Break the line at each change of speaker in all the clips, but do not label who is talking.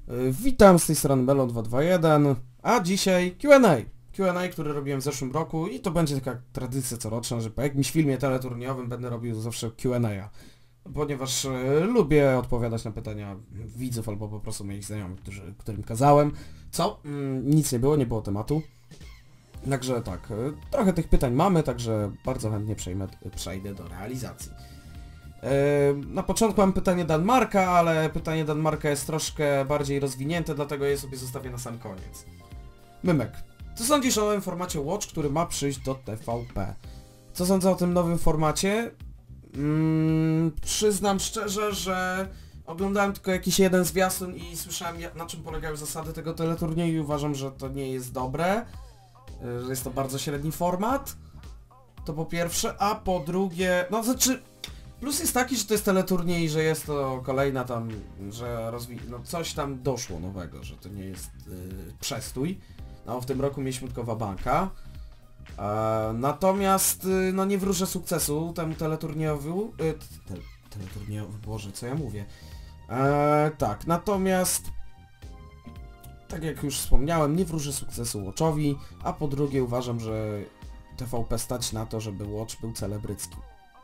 Witam, z tej strony Melon221, a dzisiaj Q&A. Q&A, który robiłem w zeszłym roku i to będzie taka tradycja coroczna, że po jakimś filmie teleturniejowym będę robił zawsze Q&A. Ponieważ lubię odpowiadać na pytania widzów albo po prostu moich znajomych, którym kazałem. Co? Nic nie było tematu. Także tak, trochę tych pytań mamy, także bardzo chętnie przejdę do realizacji. Na początku mam pytanie Danmarka, ale pytanie Danmarka jest troszkę bardziej rozwinięte, dlatego je sobie zostawię na sam koniec. Mymek, co sądzisz o nowym formacie Watch, który ma przyjść do TVP? Co sądzę o tym nowym formacie? Przyznam szczerze, że oglądałem tylko jakiś jeden zwiastun i słyszałem, na czym polegają zasady tego teleturnieju i uważam, że to nie jest dobre, że jest to bardzo średni format. To po pierwsze, a po drugie, no znaczy... Plus jest taki, że to jest teleturniej, że jest to kolejna tam, że coś tam doszło nowego, że to nie jest przestój. No w tym roku mieliśmy tylko Wabanka. Natomiast no nie wróżę sukcesu temu teleturniejowi. Teleturniejowi, Boże, co ja mówię? Tak, natomiast tak jak już wspomniałem, nie wróżę sukcesu Watchowi, a po drugie uważam, że TVP stać na to, żeby Watch był celebrycki.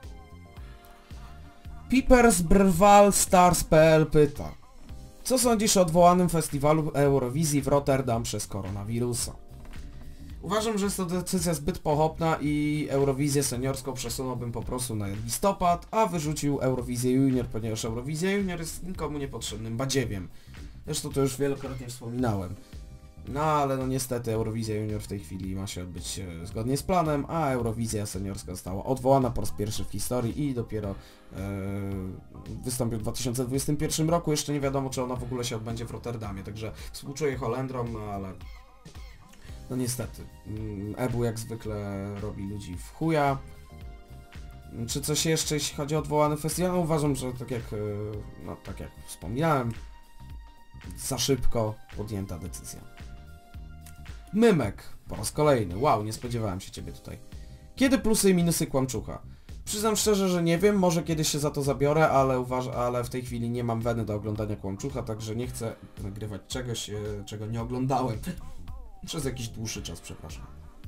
Pipers Brwal Stars.pl pyta: co sądzisz o odwołanym festiwalu Eurowizji w Rotterdam przez koronawirusa? Uważam, że jest to decyzja zbyt pochopna i Eurowizję seniorską przesunąłbym po prostu na listopad, a wyrzucił Eurowizję Junior, ponieważ Eurowizja Junior jest nikomu niepotrzebnym badziewiem. Zresztą to już wielokrotnie wspominałem. No ale no niestety Eurowizja Junior w tej chwili ma się odbyć zgodnie z planem, a Eurowizja seniorska została odwołana po raz pierwszy w historii i dopiero wystąpi w 2021 roku. Jeszcze nie wiadomo, czy ona w ogóle się odbędzie w Rotterdamie, także współczuję Holendrom, no ale no niestety. EBU jak zwykle robi ludzi w chuja. Czy coś jeszcze, jeśli chodzi o odwołany festiwal? No, uważam, że tak jak wspomniałem, za szybko podjęta decyzja. Mymek, po raz kolejny. Wow, nie spodziewałem się Ciebie tutaj. Kiedy plusy i minusy Kłamczucha? Przyznam szczerze, że nie wiem, może kiedyś się za to zabiorę, ale w tej chwili nie mam weny do oglądania Kłamczucha, także nie chcę nagrywać czegoś, czego nie oglądałem. Przez jakiś dłuższy czas, przepraszam.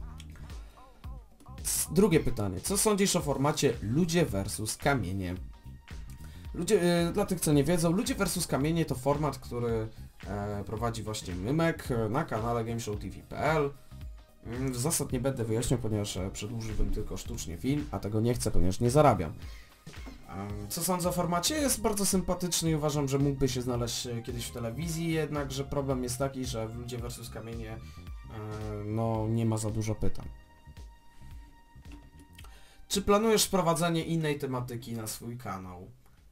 Drugie pytanie. Co sądzisz o formacie Ludzie vs Kamienie? Dla tych, co nie wiedzą, Ludzie vs Kamienie to format, który prowadzi właśnie Mymek na kanale GameShowTV.pl. Zasad nie będę wyjaśniał, ponieważ przedłużyłbym tylko sztucznie film, a tego nie chcę, ponieważ nie zarabiam. Co sądzę o formacie? Jest bardzo sympatyczny i uważam, że mógłby się znaleźć kiedyś w telewizji, jednakże problem jest taki, że w Ludzie vs Kamienie no nie ma za dużo pytań. Czy planujesz wprowadzenie innej tematyki na swój kanał?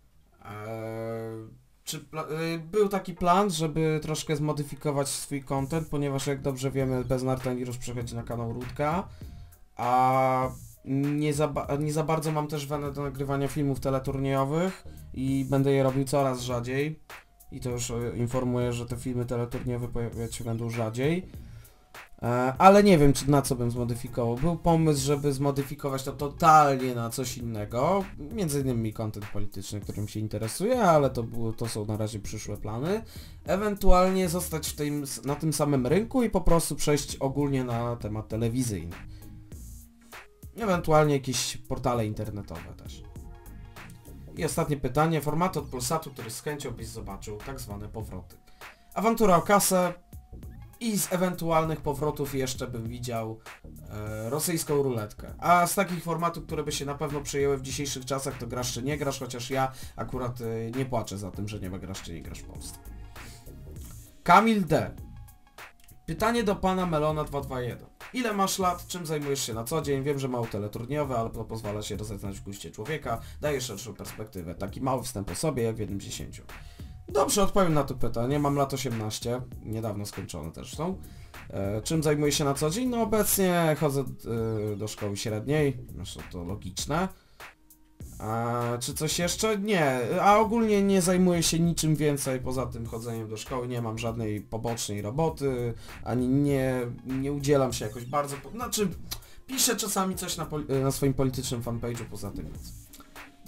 Był taki plan, żeby troszkę zmodyfikować swój content, ponieważ jak dobrze wiemy, Beznarten już przechodzi na kanał Rudka, a nie za bardzo mam też wenę do nagrywania filmów teleturniejowych i będę je robił coraz rzadziej. I to już informuję, że te filmy teleturniejowe pojawiać się będą rzadziej. Ale nie wiem, na co bym zmodyfikował. Był pomysł, żeby zmodyfikować to totalnie na coś innego. Między innymi content polityczny, którym się interesuję, ale to są na razie przyszłe plany. Ewentualnie zostać na tym samym rynku i po prostu przejść ogólnie na temat telewizyjny. Ewentualnie jakieś portale internetowe też. I ostatnie pytanie. Formaty od Polsatu, który z chęcią byś zobaczył, tak zwane powroty. Awantura o kasę. I z ewentualnych powrotów jeszcze bym widział rosyjską ruletkę. A z takich formatów, które by się na pewno przyjęły w dzisiejszych czasach, to Grasz czy nie grasz, chociaż ja akurat nie płaczę za tym, że nie ma Grasz czy nie grasz w Polsce. Kamil D. Pytanie do pana Melona221. Ile masz lat? Czym zajmujesz się na co dzień? Wiem, że mało teleturniejowe, ale to pozwala się rozeznać w guście człowieka. Daje szerszą perspektywę. Taki mały wstęp o sobie, jak w jednym 10. Dobrze, odpowiem na to pytanie. Mam lat 18, niedawno skończone też są. Czym zajmuję się na co dzień? No obecnie chodzę do szkoły średniej, zresztą to logiczne. Czy coś jeszcze? Nie, a ogólnie nie zajmuję się niczym więcej poza tym chodzeniem do szkoły, nie mam żadnej pobocznej roboty, ani nie udzielam się jakoś bardzo, znaczy piszę czasami coś na swoim politycznym fanpage'u, poza tym nic.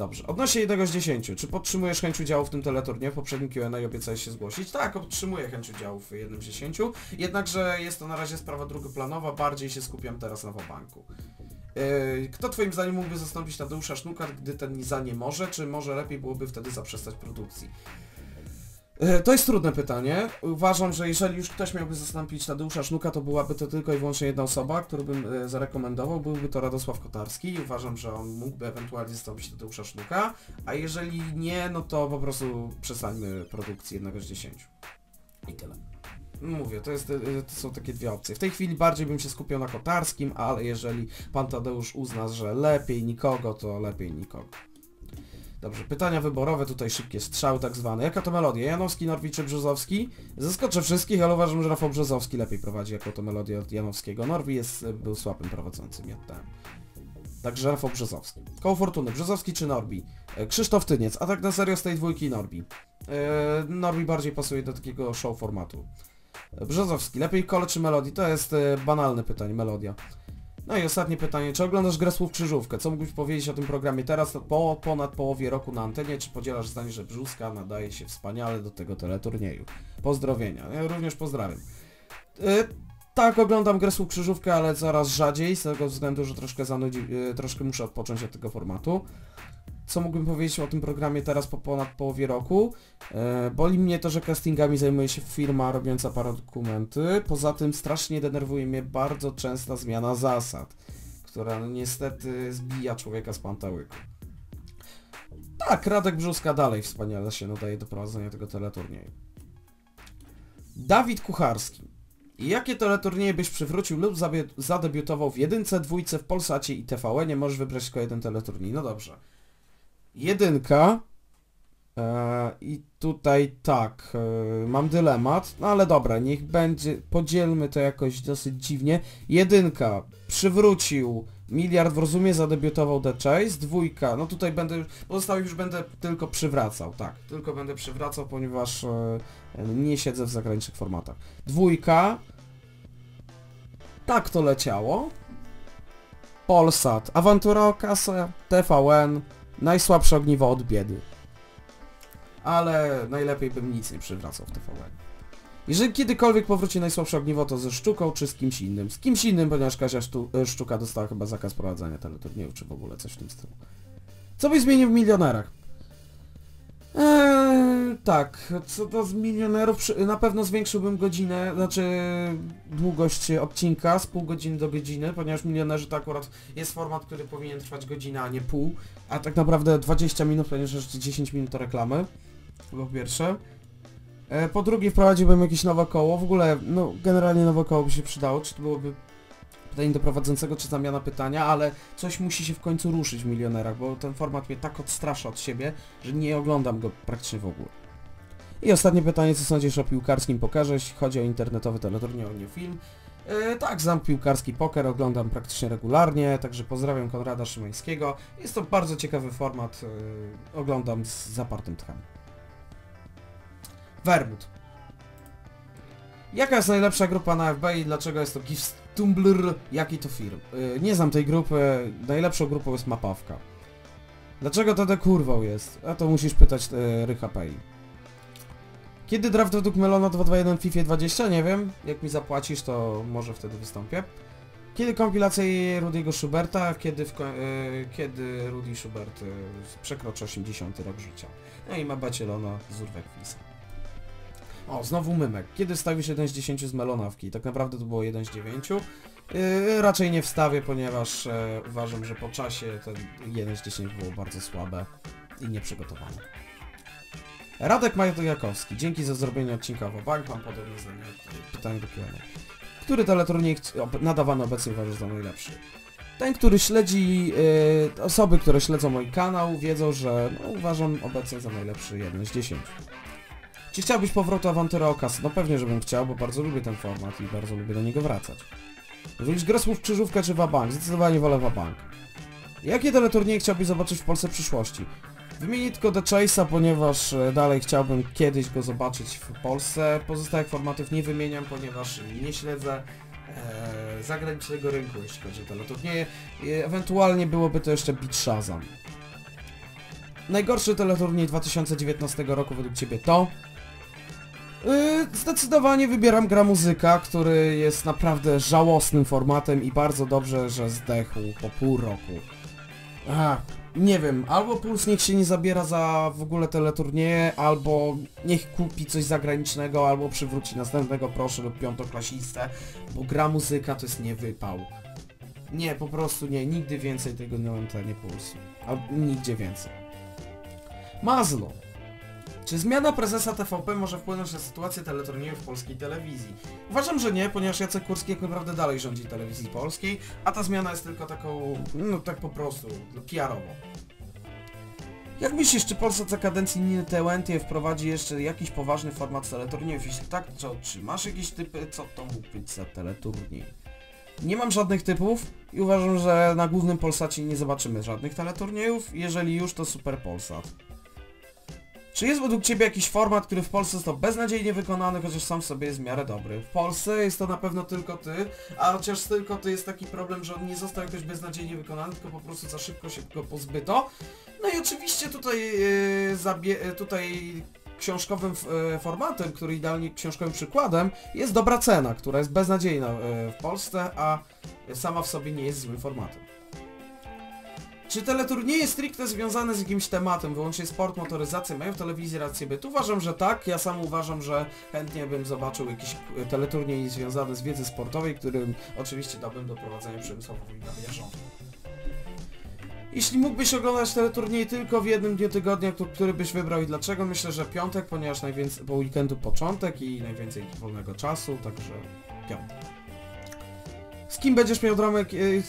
Dobrze. Odnośnie 1 z 10. Czy podtrzymujesz chęć udziału w tym teleturnieju? W poprzednim Q&A obiecałeś się zgłosić. Tak, podtrzymuję chęć udziału w 1 z 10. Jednakże jest to na razie sprawa drugoplanowa. Bardziej się skupiam teraz na Wabanku. Kto twoim zdaniem mógłby zastąpić Tadeusza Sznuka, gdy ten za nie może? Czy może lepiej byłoby wtedy zaprzestać produkcji? To jest trudne pytanie. Uważam, że jeżeli już ktoś miałby zastąpić Tadeusza Sznuka, to byłaby to tylko i wyłącznie jedna osoba, którą bym zarekomendował. Byłby to Radosław Kotarski. Uważam, że on mógłby ewentualnie zastąpić Tadeusza Sznuka, a jeżeli nie, no to po prostu przestańmy produkcji 1 z 10. I tyle. Mówię, to są takie dwie opcje. W tej chwili bardziej bym się skupiał na Kotarskim, ale jeżeli pan Tadeusz uzna, że lepiej nikogo, to lepiej nikogo. Dobrze, pytania wyborowe, tutaj szybkie strzały tak zwane. Jaka to melodia? Janowski, Norwid czy Brzozowski? Zaskoczę wszystkich, ale uważam, że Rafał Brzozowski lepiej prowadzi jako to melodię od Janowskiego. Norwid był słabym prowadzącym, ja tam. Także Rafał Brzozowski. Koło Fortuny, Brzozowski czy Norbi? Krzysztof Tyniec, a tak na serio z tej dwójki Norbi. Norbi bardziej pasuje do takiego show formatu. Brzozowski, lepiej kole czy melodii? To jest banalne pytanie, melodia. No i ostatnie pytanie, czy oglądasz Grę Słów Krzyżówkę? Co mógłbyś powiedzieć o tym programie teraz, po ponad połowie roku na antenie? Czy podzielasz zdanie, że Brzuska nadaje się wspaniale do tego teleturnieju? Pozdrowienia. Ja również pozdrawiam. Tak, oglądam Grę Słów Krzyżówkę, ale coraz rzadziej, z tego względu, że troszkę muszę odpocząć od tego formatu. Co mógłbym powiedzieć o tym programie teraz po ponad połowie roku? Boli mnie to, że castingami zajmuje się firma robiąca paradokumenty. Poza tym strasznie denerwuje mnie bardzo częsta zmiana zasad, która no, niestety zbija człowieka z pantałyku. Tak, Radek Brzuska dalej wspaniale się nadaje do prowadzenia tego teleturnieju. Dawid Kucharski. Jakie teleturnieje byś przywrócił lub zadebiutował w 1, 2, w Polsacie i TVN-ie? Możesz wybrać tylko jeden teleturniej. No dobrze. 1. I tutaj tak, mam dylemat, no ale dobra, niech będzie, podzielmy to jakoś dosyć dziwnie. 1. Przywrócił Miliard w Rozumie, zadebiutował The Chase. 2. No tutaj będę, pozostałych już będę tylko przywracał, tak, tylko będę przywracał, ponieważ nie siedzę w zagranicznych formatach. 2. Tak to leciało. Polsat, Awantura o kasę, TVN. Najsłabsze ogniwo od biedy. Ale najlepiej bym nic nie przywracał w TVN. Jeżeli kiedykolwiek powróci najsłabsze ogniwo, to ze Sztuką czy z kimś innym? Z kimś innym, ponieważ Kasia Sztuka dostała chyba zakaz prowadzenia teleturnieju, czy w ogóle coś w tym stylu. Co byś zmienił w Milionerach? Tak, co do z Milionerów, na pewno zwiększyłbym godzinę, znaczy długość odcinka z pół godziny do godziny, ponieważ Milionerzy to akurat jest format, który powinien trwać godzinę, a nie pół, a tak naprawdę 20 minut, ponieważ jeszcze 10 minut to reklamy, po pierwsze. Po drugie wprowadziłbym jakieś nowe koło, w ogóle, no generalnie nowe koło by się przydało, czy to byłoby pytanie do prowadzącego, czy zamiana pytania, ale coś musi się w końcu ruszyć w Milionerach, bo ten format mnie tak odstrasza od siebie, że nie oglądam go praktycznie w ogóle. I ostatnie pytanie, co sądzisz o piłkarskim pokerze, jeśli chodzi o internetowy teleturniej, a nie film? Tak, znam piłkarski poker, oglądam praktycznie regularnie, także pozdrawiam Konrada Szymańskiego. Jest to bardzo ciekawy format, oglądam z zapartym tchem. Wermut. Jaka jest najlepsza grupa na FB i dlaczego jest to GIF Tumblr? Jaki to firm? Nie znam tej grupy, najlepszą grupą jest Mapawka. Dlaczego to kurwą jest? A to musisz pytać Rycha Pei. Kiedy draft według Melona 221 w FIFA 20? Nie wiem. Jak mi zapłacisz, to może wtedy wystąpię. Kiedy kompilacja Rudiego Schuberta? Kiedy Rudy Schubert przekroczy 80 rok życia? No i ma Bacielona z Urwek Wisa. O, znowu Mymek. Kiedy wstawisz 1 z 10 z Melonawki? Tak naprawdę to było 1 z 9. Raczej nie wstawię, ponieważ uważam, że po czasie ten 1 z 10 było bardzo słabe i nieprzygotowane. Radek Majojakowski. Dzięki za zrobienie odcinka o Bank. Mam podobne zdanie. Pytanie do Q&A. Który teleturniej nadawany obecnie uważasz za najlepszy? Ten, który śledzi, osoby, które śledzą mój kanał, wiedzą, że no, uważam obecnie za najlepszy 1 z 10. Czy chciałbyś powrotu Awantury o kasę? No pewnie, żebym chciał, bo bardzo lubię ten format i bardzo lubię do niego wracać. Wolisz Grę Słów Krzyżówkę czy Wabank? Zdecydowanie wolę Wabank. Jakie teleturnieje chciałbyś zobaczyć w Polsce w przyszłości? Wymienię tylko The Chase'a, ponieważ dalej chciałbym kiedyś go zobaczyć w Polsce. Pozostałych formatów nie wymieniam, ponieważ nie śledzę zagranicznego rynku, jeśli chodzi o teleturnieje. Ewentualnie byłoby to jeszcze Beat Shazam. Najgorszy teleturniej 2019 roku według Ciebie to? Zdecydowanie wybieram Gra Muzyka, który jest naprawdę żałosnym formatem i bardzo dobrze, że zdechł po pół roku. Nie wiem, albo Puls niech się nie zabiera za w ogóle teleturnieje, albo niech kupi coś zagranicznego, albo przywróci następnego proszę lub piątoklasistę, bo Gra Muzyka to jest niewypał. Nie, po prostu nie, nigdy więcej tego nie mam nie Pulsu. Nigdzie więcej. Mazlo. Czy zmiana prezesa TVP może wpłynąć na sytuację teleturniejów w polskiej telewizji? Uważam, że nie, ponieważ Jacek Kurski jak naprawdę dalej rządzi telewizji polskiej, a ta zmiana jest tylko taką, no tak po prostu, PR-owo. Jak myślisz, czy Polsat za kadencji Niny Tełętie wprowadzi jeszcze jakiś poważny format teleturniejów? Jeśli tak, to czy masz jakieś typy, co to mógł być za teleturniej? Nie mam żadnych typów i uważam, że na głównym Polsacie nie zobaczymy żadnych teleturniejów, jeżeli już to Super Polsat. Czy jest według Ciebie jakiś format, który w Polsce został beznadziejnie wykonany, chociaż sam w sobie jest w miarę dobry? W Polsce jest to na pewno Tylko Ty, a chociaż Tylko Ty jest taki problem, że on nie został jakoś beznadziejnie wykonany, tylko po prostu za szybko się go pozbyto. No i oczywiście tutaj książkowym formatem, który idealnie książkowym przykładem jest Dobra Cena, która jest beznadziejna w Polsce, a sama w sobie nie jest złym formatem. Czy teleturnieje stricte związane z jakimś tematem, wyłącznie sport, motoryzację, mają w telewizji rację bytu? Uważam, że tak. Ja sam uważam, że chętnie bym zobaczył jakiś teleturniej związany z wiedzy sportowej, którym oczywiście dałbym do prowadzenia przemysłowo na bieżąco. Jeśli mógłbyś oglądać teleturniej tylko w jednym dniu tygodnia, który byś wybrał i dlaczego? Myślę, że piątek, ponieważ najwięcej po weekendu początek i najwięcej wolnego czasu, także piątek. Z kim będziesz miał dramę,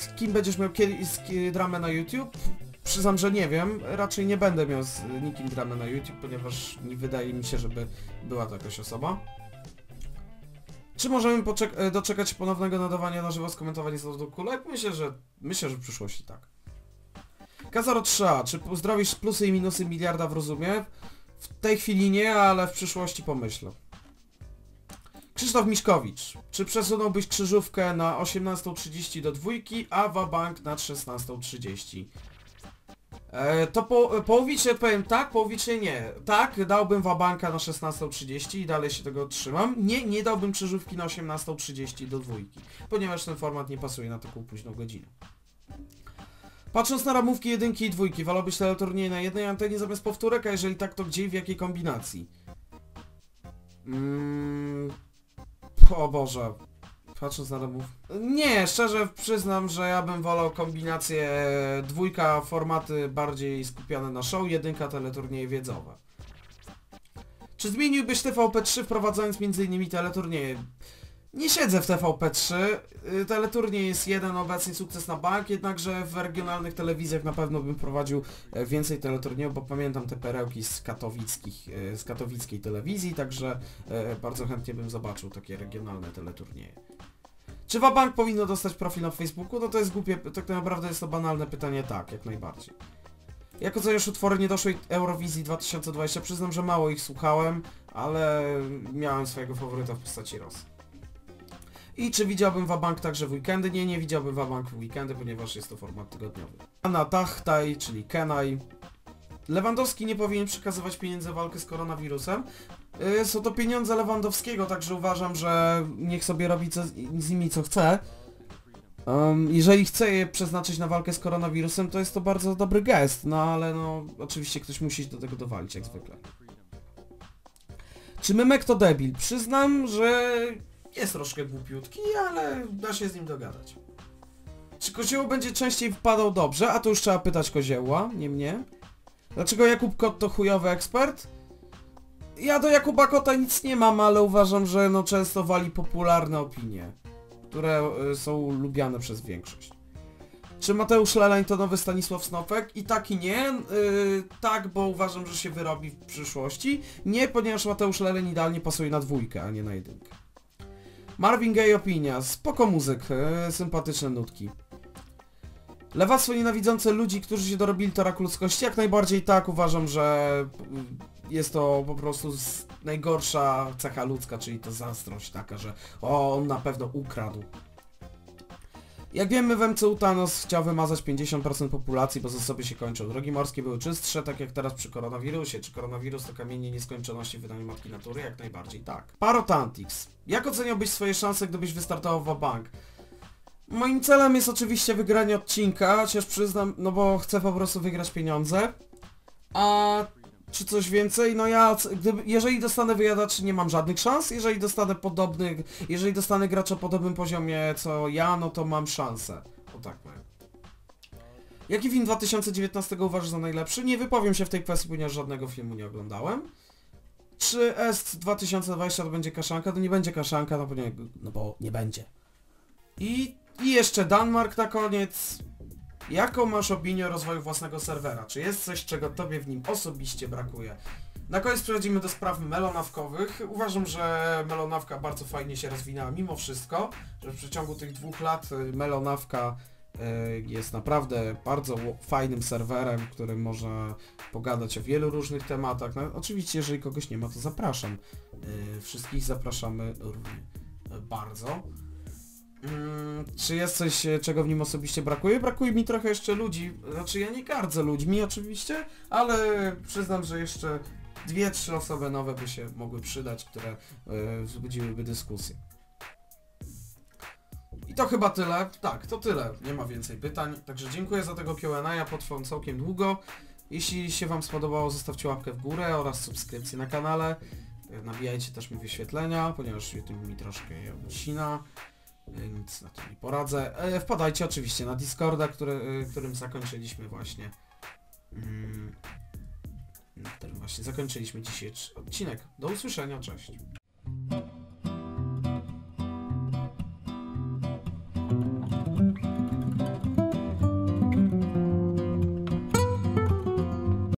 dramę na YouTube? Przyznam, że nie wiem. Raczej nie będę miał z nikim dramę na YouTube, ponieważ nie wydaje mi się, żeby była to jakaś osoba. Czy możemy doczekać się ponownego nadawania na żywo z komentowaniem z lotu kulek? Myślę, że w przyszłości tak. Kazaro 3A. Czy uzdrowisz plusy i minusy miliarda w rozumie? W tej chwili nie, ale w przyszłości pomyślę. Krzysztof Miszkowicz. Czy przesunąłbyś krzyżówkę na 18:30 do dwójki, a wabank na 16:30? To połowicznie odpowiem tak, połowicznie nie. Tak, dałbym wabanka na 16:30 i dalej się tego trzymam. Nie dałbym krzyżówki na 18:30 do dwójki, ponieważ ten format nie pasuje na taką późną godzinę. Patrząc na ramówki jedynki i dwójki, wolałbyś teleturniej na jednej antenie zamiast powtórek, a jeżeli tak, to gdzie i w jakiej kombinacji? O Boże. Patrząc na ramówki... Nie, szczerze przyznam, że ja bym wolał kombinację dwójka, formaty bardziej skupione na show, jedynka teleturnieje wiedzowe. Czy zmieniłbyś TVP3 wprowadzając m.in. teleturnieje? Nie siedzę w TVP3, teleturniej jest jeden obecnie sukces na bank, jednakże w regionalnych telewizjach na pewno bym prowadził więcej teleturniejów, bo pamiętam te perełki z katowickiej telewizji, także bardzo chętnie bym zobaczył takie regionalne teleturnieje. Czy Wabank powinno dostać profil na Facebooku? No to jest głupie, tak naprawdę jest to banalne pytanie, tak, jak najbardziej. Jako co już utwory niedoszłej Eurowizji 2020, przyznam, że mało ich słuchałem, ale miałem swojego faworyta w postaci Rosji. I czy widziałbym Wabank także w weekendy? Nie widziałbym Wabank w weekendy, ponieważ jest to format tygodniowy. Anna Tachtaj, czyli Kenai. Lewandowski nie powinien przekazywać pieniędzy w walkę z koronawirusem. Są to pieniądze Lewandowskiego, także uważam, że niech sobie robi z nimi co chce. Jeżeli chce je przeznaczyć na walkę z koronawirusem, to jest to bardzo dobry gest, no ale no oczywiście ktoś musi do tego dowalić, jak zwykle. Czy Mymek to debil? Przyznam, że jest troszkę głupiutki, ale da się z nim dogadać. Czy Kozioł będzie częściej wpadał dobrze? A to już trzeba pytać Kozioła, nie mnie. Dlaczego Jakub Kot to chujowy ekspert? Ja do Jakuba Kota nic nie mam, ale uważam, że no często wali popularne opinie, które są lubiane przez większość. Czy Mateusz Leleń to nowy Stanisław Snopek? I tak i nie. Tak, bo uważam, że się wyrobi w przyszłości. Nie, ponieważ Mateusz Leleń idealnie pasuje na dwójkę, a nie na jedynkę. Marvin Gaye opinia. Spoko muzyk, sympatyczne nutki. Lewactwo nienawidzące ludzi, którzy się dorobili to rak ludzkości? Jak najbardziej tak, uważam, że jest to po prostu najgorsza cecha ludzka, czyli to zazdrość taka, że on na pewno ukradł. Jak wiemy, w MCU Thanos chciał wymazać 50% populacji, bo zasoby się kończą. Drogi morskie były czystsze, tak jak teraz przy koronawirusie. Czy koronawirus to kamienie nieskończoności w wydaniu Matki Natury? Jak najbardziej tak. Parotantix. Jak oceniałbyś swoje szanse, gdybyś wystartował w bank? Moim celem jest oczywiście wygranie odcinka, chociaż przyznam, no bo chcę po prostu wygrać pieniądze. A czy coś więcej? No ja, jeżeli dostanę wyjadaczy, nie mam żadnych szans. Jeżeli dostanę gracza o podobnym poziomie co ja, no to mam szansę. O tak powiem. Jaki film 2019 uważasz za najlepszy? Nie wypowiem się w tej kwestii, ponieważ żadnego filmu nie oglądałem. Czy EST 2020 to będzie kaszanka? To nie będzie kaszanka, no bo nie będzie. I jeszcze Danmark na koniec. Jaką masz opinię o rozwoju własnego serwera? Czy jest coś, czego tobie w nim osobiście brakuje? Na koniec przechodzimy do spraw melonawkowych. Uważam, że melonawka bardzo fajnie się rozwinęła mimo wszystko, że w przeciągu tych 2 lat melonawka jest naprawdę bardzo fajnym serwerem, w którym można pogadać o wielu różnych tematach. No, oczywiście, jeżeli kogoś nie ma, to zapraszam. Wszystkich zapraszamy równie bardzo. Czy jest coś, czego w nim osobiście brakuje? Brakuje mi trochę jeszcze ludzi, znaczy ja nie gardzę ludźmi oczywiście, ale przyznam, że jeszcze 2-3 osoby nowe by się mogły przydać, które wzbudziłyby dyskusję. I to chyba tyle. Tak, to tyle. Nie ma więcej pytań. Także dziękuję za tego Q&A, potrwał całkiem długo. Jeśli się wam spodobało, zostawcie łapkę w górę oraz subskrypcję na kanale. Nabijajcie też mi wyświetlenia, ponieważ YouTube mi troszkę je odcina. Nic na to nie poradzę. Wpadajcie oczywiście na Discorda, którym zakończyliśmy właśnie. Którym właśnie zakończyliśmy dzisiejszy odcinek. Do usłyszenia, cześć.